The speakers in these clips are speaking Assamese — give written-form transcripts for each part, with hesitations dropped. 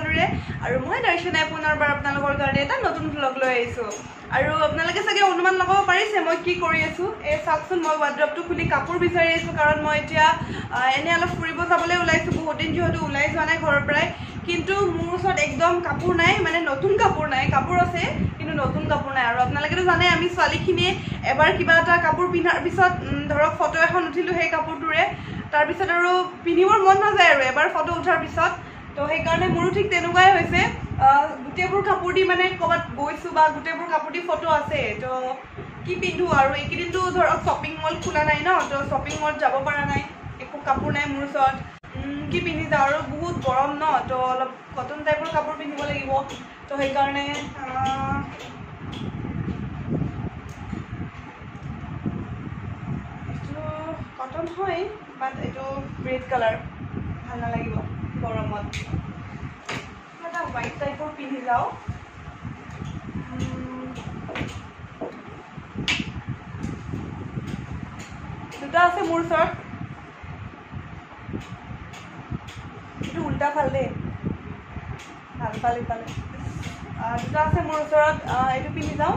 সকলোৰে আৰু মই দৰ্শনাই পুনৰবাৰ আপোনালোকৰ কাৰণে এটা নতুন ব্লগ লৈ আহিছোঁ আৰু আপোনালোকে চাগে অনুমান লগাব পাৰিছে মই কি কৰি আছোঁ এই চাওকচোন মই ৱাৰ্ড্ৰবটো খুলি কাপোৰ বিচাৰি আছোঁ কাৰণ মই এতিয়া এনে অলপ ফুৰিব যাবলৈ ওলাইছোঁ বহুত দিন যিহেতু ওলাই যোৱা নাই ঘৰৰ পৰাই কিন্তু মোৰ ওচৰত একদম কাপোৰ নাই মানে নতুন কাপোৰ নাই কাপোৰ আছে কিন্তু নতুন কাপোৰ নাই আৰু আপোনালোকেতো জানে আমি ছোৱালীখিনিয়ে এবাৰ কিবা এটা কাপোৰ পিন্ধাৰ পিছত ধৰক ফটো এখন উঠিলোঁ সেই কাপোৰটোৰে তাৰপিছত আৰু পিন্ধিবৰ মন নাযায় আৰু এবাৰ ফটো উঠাৰ পিছত তো সেইকাৰণে মোৰো ঠিক তেনেকুৱাই হৈছে গোটেইবোৰ কাপোৰ দি মানে ক'ৰবাত গৈছোঁ বা গোটেইবোৰ কাপোৰ দি ফটো আছে তো কি পিন্ধোঁ আৰু এইকেইদিনটো ধৰক শ্বপিং মল খোলা নাই ন তো শ্বপিং মলত যাব পৰা নাই একো কাপোৰ নাই মোৰ ওচৰত কি পিন্ধি যাওঁ আৰু বহুত গৰম ন তো অলপ কটন টাইপৰ কাপোৰ পিন্ধিব লাগিব তো সেইকাৰণে এইটো কটন হয় বাট এইটো ৰেড কালাৰ ভাল নালাগিব গৰমত এটা হোৱাইট টাইপৰ পিন্ধি যাওঁ দুটা আছে মোৰ ওচৰত এইটো উল্টা ফাল দেই ভাল ফাল ইফালে দুটা আছে মোৰ ওচৰত এইটো পিন্ধি যাওঁ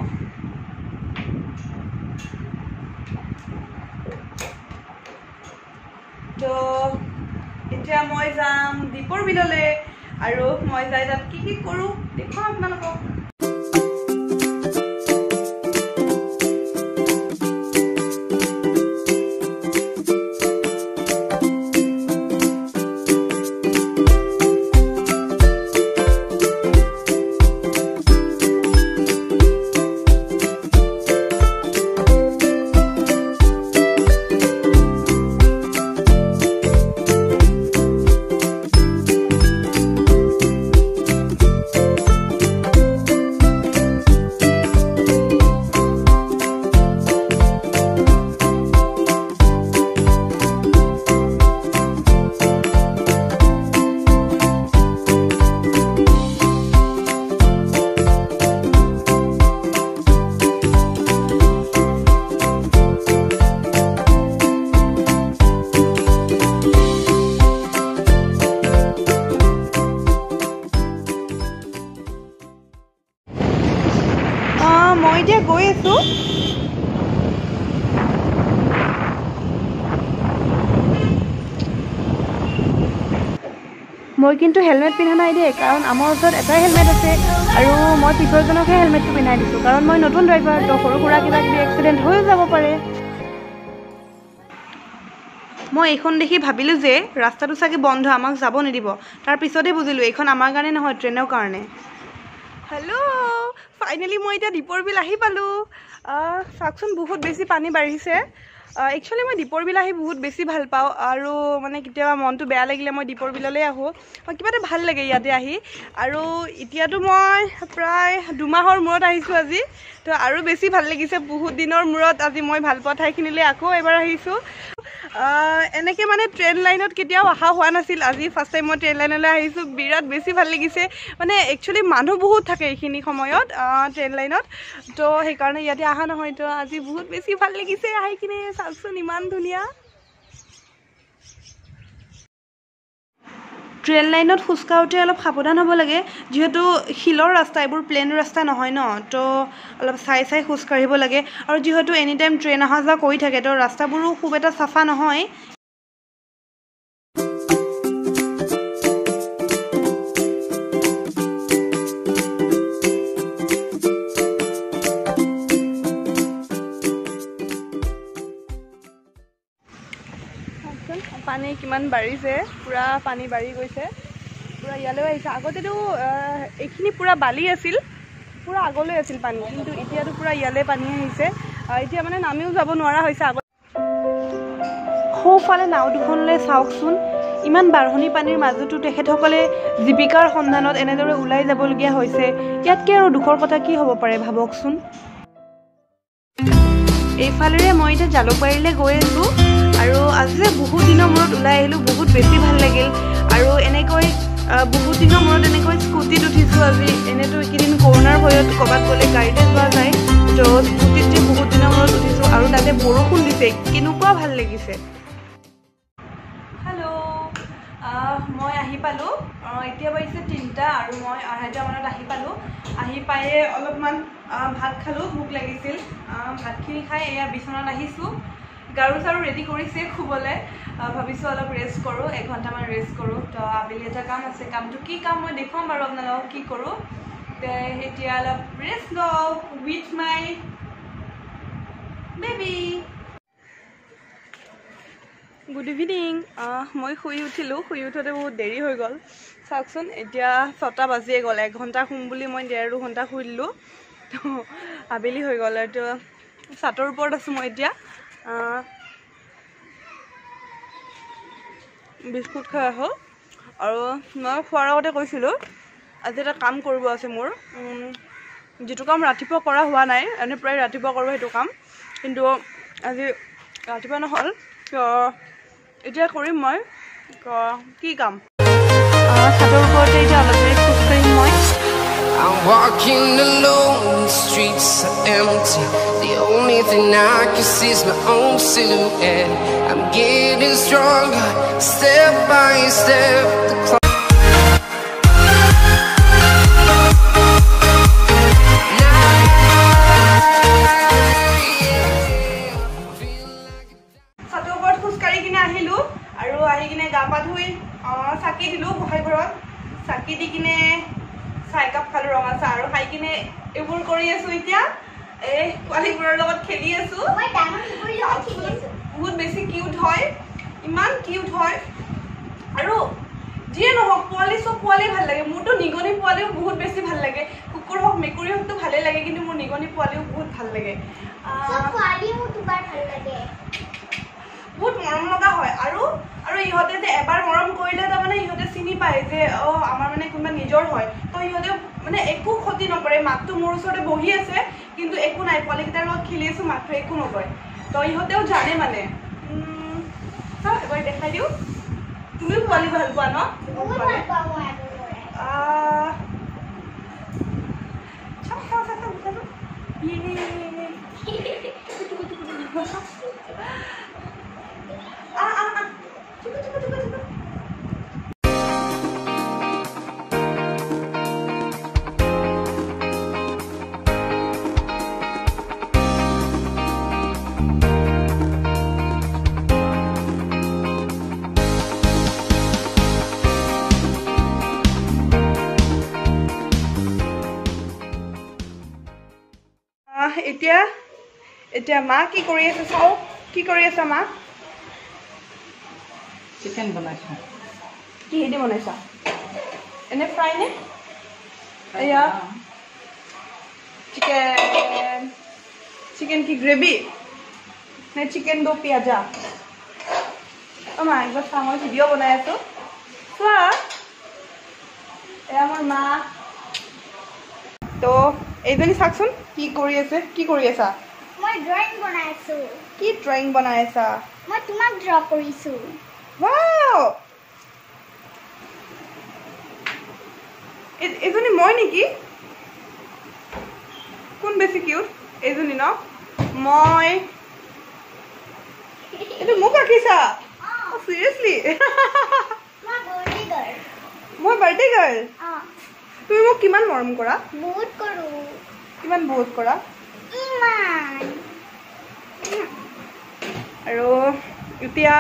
তো এতিয়া মই যাম দীপৰ বিললৈ আৰু মই যাই তাত কি কৰোঁ দেখুৱাম আপোনালোকক মই এতিয়া গৈ আছোঁ মই কিন্তু হেলমেট পিন্ধা নাই দেই কাৰণ আমাৰ ওচৰত এটাই হেলমেট আছে আৰু মই পিছৰজনকহে হেলমেটটো পিন্ধাই দিছোঁ কাৰণ মই নতুন ড্ৰাইভাৰ তো সৰু সুৰা কিবা কিবি এক্সিডেণ্ট হৈ যাব পাৰে মই এইখন দেখি ভাবিলোঁ যে ৰাস্তাটো চাগে বন্ধ আমাক যাব নিদিব তাৰপিছতে বুজিলোঁ এইখন আমাৰ কাৰণে নহয় ট্ৰেইনৰ কাৰণে হেল্ল' ফাইনেলি মই এতিয়া দীপৰ বিল আহি পালোঁ চাওকচোন বহুত বেছি পানী বাঢ়িছে একচুৱেলি মই দীপৰ বিল আহি বহুত বেছি ভাল পাওঁ আৰু মানে কেতিয়াবা মনটো বেয়া লাগিলে মই দীপৰ বিললৈ আহোঁ কিবা এটা ভাল লাগে ইয়াতে আহি আৰু এতিয়াতো মই প্ৰায় 2 মাহৰ মূৰত আহিছোঁ আজি তো আৰু বেছি ভাল লাগিছে বহুত দিনৰ মূৰত আজি মই ভাল পোৱা ঠাইখিনিলৈ আকৌ এবাৰ আহিছোঁ এনেকৈ মানে ট্ৰেইন লাইনত কেতিয়াও অহা হোৱা নাছিল আজি ফাৰ্ষ্ট টাইম মই ট্ৰেইন লাইনলৈ আহিছোঁ বিৰাট বেছি ভাল লাগিছে মানে একচুৱেলি মানুহ বহুত থাকে এইখিনি সময়ত ট্ৰেইন লাইনত তো সেইকাৰণে ইয়াতে অহা নহয় তো আজি বহুত বেছি ভাল লাগিছে আহি কিনে চাওকচোন ইমান ধুনীয়া ট্ৰেইন লাইনত খোজকাঢ়োতে অলপ সাৱধান হ'ব লাগে যিহেতু শিলৰ ৰাস্তা এইবোৰ প্লেন ৰাস্তা নহয় ন তো অলপ চাই খোজকাঢ়িব লাগে আৰু যিহেতু এনি টাইম ট্ৰেইন অহা যোৱা কৰি থাকে তো ৰাস্তাবোৰো খুব এটা চাফা নহয় পানী কিমান বাঢ়িছে পুৰা পানী বাঢ়ি গৈছে পুৰা ইয়ালৈ আহিছে আগতেতো এইখিনি পুৰা বালি আছিল পুৰা আগলৈ আছিল পানী কিন্তু এতিয়াতো পুৰা ইয়ালৈ পানী আহিছে এতিয়া মানে নামিও যাব নোৱাৰা হৈছে আগত সোঁফালে নাও দুখনলৈ চাওকচোন ইমান বাঢ়নি পানীৰ মাজতো তেখেতসকলে জীৱিকাৰ সন্ধানত এনেদৰে ওলাই যাবলগীয়া হৈছে ইয়াতকৈ আৰু দুখৰ কথা কি হ'ব পাৰে ভাবকচোন এইফালেৰে মই এতিয়া জালুকবাৰীলৈ গৈ আছোঁ আৰু আজি যে বহুত দিনৰ মূৰত ওলাই আহিলোঁ বহুত বেছি ভাল লাগিল আৰু এনেকৈ বহুত দিনৰ মূৰত এনেকৈ স্কুটিত উঠিছোঁ আজি এনেতো এইকেইদিন কৰোণাৰ ভয়ত ক'ৰবাত গ'লে গাড়ীতে যোৱা যায় তো স্কুটিত যে বহুত দিনৰ মূৰত উঠিছোঁ আৰু তাতে বৰষুণ দিছে কেনেকুৱা ভাল লাগিছে হেল্ল' মই আহি পালোঁ এতিয়া বাজিছে 3টা আৰু মই 2:30 মানত আহি পালোঁ আহি পায়ে অলপমান ভাত খালোঁ ভোক লাগিছিল ভাতখিনি খাই এয়া বিচনাত আহিছোঁ গাৰু চাৰু ৰেডি কৰিছে শুবলৈ ভাবিছোঁ অলপ ৰেষ্ট কৰোঁ 1 ঘণ্টামান ৰেষ্ট কৰোঁ তো আবেলি এটা কাম আছে কামটো কি কাম মই দেখুৱাম বাৰু আপোনালোকক কি কৰোঁ এতিয়া অলপ ৰেষ্ট লওঁ with my baby good evening মই শুই উঠিলোঁ শুই উঠোঁতে বহুত দেৰি হৈ গ'ল চাওকচোন এতিয়া 6টা বাজিয়ে গ'ল 1 ঘণ্টা শুম বুলি মই 1.5-2 ঘণ্টা শুই দিলোঁ তো আবেলি হৈ গ'ল এইটো ছাতৰ ওপৰত আছোঁ মই এতিয়া বিস্কুট খাই আহোঁ আৰু মই খোৱাৰ আগতে কৈছিলোঁ আজি এটা কাম কৰিব আছে মোৰ যিটো কাম ৰাতিপুৱা কৰা হোৱা নাই এনে প্ৰায় ৰাতিপুৱা কৰোঁ সেইটো কাম কিন্তু আজি ৰাতিপুৱা নহ'ল এতিয়া কৰিম মই কি কাম ছাদৰ ওপৰতে এতিয়া অলপ দেৰি খোজ কাঢ়িম মই I'm walking alone, the streets are empty. The only thing I can see is my own silhouette. I'm getting stronger, step by step. The clock চাকি দিলোঁ গোসাঁই ঘৰত চাকি দি কিনে চাহ একাপ খালোঁ ৰঙা চাহ আৰু খাই কিনে এইবোৰ কৰি আছোঁ এতিয়া এই পোৱালীবোৰৰ লগত খেলি আছোঁ বহুত বেছি কিউট হয় ইমান কিউট হয় আৰু যিয়ে নহওক পোৱালি চব পোৱালি ভাল লাগে মোৰতো নিগনি পোৱালিও বহুত বেছি ভাল লাগে কুকুৰ হওক মেকুৰী হওকতো ভালেই লাগে কিন্তু মোৰ নিগনি পোৱালিও বহুত ভাল লাগে বহুত মৰম লগা হয় আৰু ইহঁতে যে এবাৰ মৰম কৰিলে তাৰমানে ইহঁতে চিনি পায় যে আমাৰ মানে কোনোবা নিজৰ হয় তো ইহঁতে মানে একো ক্ষতি নকৰে মাকটো মোৰ ওচৰতে বহি আছে কিন্তু একো নাই পোৱালিকেইটাৰ লগত খেলি আছোঁ মাকটো একো নকৰে তো ইহঁতেও জানে মানে চাওঁ এবাৰ দেখাই দিওঁ তুমিও পোৱালি ভাল পোৱা ন এতিয়া মা কি কৰি আছে চাও কি কৰি আছে মা চিকেন বনাইছো কি হেদি বনাইছা এনে ফ্ৰাই নে এয়া চিকেন কি গ্ৰেভি নে চিকেন দো পিয়াজা মা একবাৰ চা মই ভিডিঅ' বনাই আছোঁ চোৱা এয়া মোৰ মা তো এইজনী চাওকচোন কি কৰি আছে কি কৰি আছা মই ড্ৰয়িং বনাই আছো কি ড্ৰয়িং বনাই আছা মই তোমাক ড্ৰ কৰিছো ওয়াও এইজনী মই নেকি কোন বেছি কিউট এইজনী ন মই এইটো মোক আঁকিছা চিৰিয়াছলি মই বাৰ্থডে গাৰ্ল তুমি মোক কিমান মৰম কৰা বহুত কৰো কিমান বহুত কৰা ইমান আৰু এতিয়া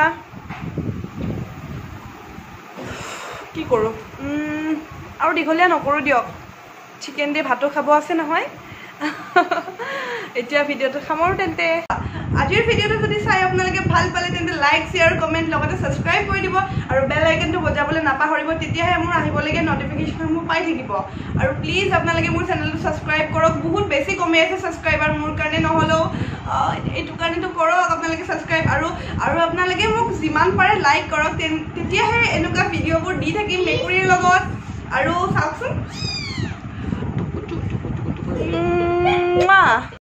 কি কৰোঁ আৰু দীঘলীয়া নকৰোঁ দিয়ক চিকেন দি ভাতো খাব আছে নহয় এতিয়া ভিডিঅ'টো সামৰোঁ তেন্তে আজিৰ ভিডিঅ'টো যদি চাই আপোনালোকে ভাল পালে তেন্তে লাইক শ্বেয়াৰ কমেণ্ট লগতে ছাবস্ক্ৰাইব কৰি দিব আৰু বেল আইকনটো বজাবলৈ নাপাহৰিব তেতিয়াহে মোৰ আহিবলগীয়া নটিফিকেশ্যনসমূহ পাই থাকিব আৰু প্লিজ আপোনালোকে মোৰ চেনেলটো ছাবস্ক্ৰাইব কৰক বহুত বেছি কমি আছে ছাবস্ক্ৰাইবাৰ মোৰ কাৰণে নহ'লেও এইটো কাৰণেতো কৰক আপোনালোকে ছাবস্ক্ৰাইব আৰু আপোনালোকে মোক যিমান পাৰে লাইক কৰক তেতিয়াহে এনেকুৱা ভিডিঅ'বোৰ দি থাকিম মেকুৰীৰ লগত আৰু চাওকচোন